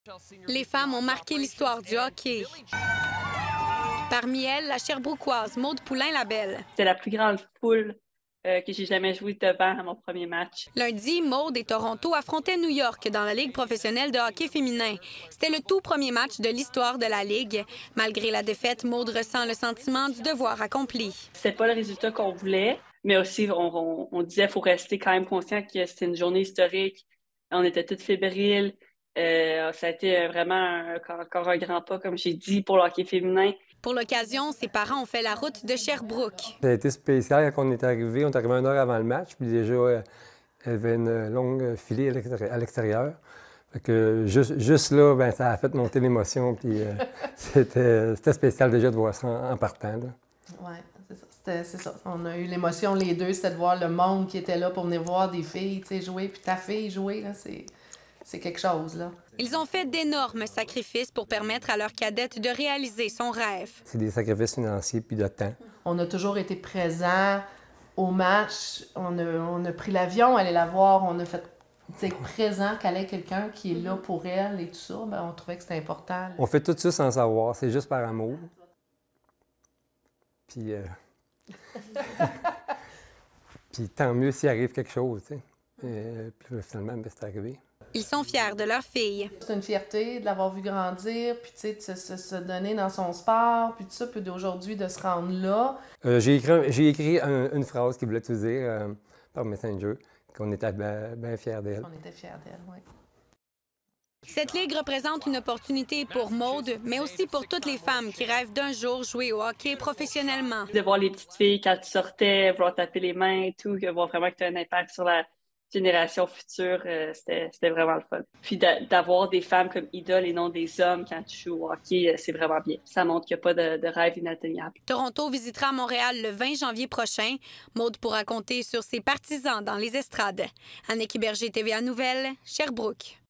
Les femmes ont marqué l'histoire du hockey. Parmi elles, la Sherbrookeoise Maude Poulain-Labelle. C'était la plus grande foule que j'ai jamais joué devant à mon premier match. Lundi, Maude et Toronto affrontaient New York dans la Ligue professionnelle de hockey féminin. C'était le tout premier match de l'histoire de la Ligue. Malgré la défaite, Maude ressent le sentiment du devoir accompli. C'était pas le résultat qu'on voulait, mais aussi on disait qu'il faut rester quand même conscient que c'était une journée historique. On était toutes fébriles. Ça a été vraiment encore un grand pas, comme j'ai dit, pour le hockey féminin. Pour l'occasion, ses parents ont fait la route de Sherbrooke. Ça a été spécial quand on est arrivé. On est arrivé 1 heure avant le match, puis déjà, il y avait une longue filée à l'extérieur. Fait que juste là, ben, ça a fait monter l'émotion, puis c'était spécial déjà de voir ça en partant. Oui, c'est ça. On a eu l'émotion, les deux, c'était de voir le monde qui était là pour venir voir des filles jouer, puis ta fille jouer, là, c'est quelque chose, là. Ils ont fait d'énormes sacrifices pour permettre à leur cadette de réaliser son rêve. C'est des sacrifices financiers puis de temps. On a toujours été présents au match. On a pris l'avion, aller la voir. On a fait présent qu'elle ait quelqu'un qui est là pour elle et tout ça. Bien, on trouvait que c'était important. Là. On fait tout ça sans savoir. C'est juste par amour. Puis, puis tant mieux s'il arrive quelque chose, tu sais. Puis finalement, ben, c'est arrivé. Ils sont fiers de leur fille. C'est une fierté de l'avoir vue grandir, puis tu sais, de se donner dans son sport, puis tout ça, puis d'aujourd'hui de se rendre là. J'ai écrit une phrase qu'il voulait tout dire par Messenger, qu'on était bien fiers d'elle. On était fiers d'elle, oui. Cette ligue représente une opportunité pour Maude, mais aussi pour toutes les femmes qui rêvent d'un jour jouer au hockey professionnellement. De voir les petites filles quand tu sortais, vouloir taper les mains et tout, voir vraiment que tu as un impact sur la génération future, c'était vraiment le fun. Puis d'avoir des femmes comme idoles et non des hommes quand tu joues au hockey, c'est vraiment bien. Ça montre qu'il n'y a pas de rêve inatteignable. Toronto visitera Montréal le 20 janvier prochain. Maude pourra compter sur ses partisans dans les estrades. Annick Berger, TVA Nouvelles, Sherbrooke.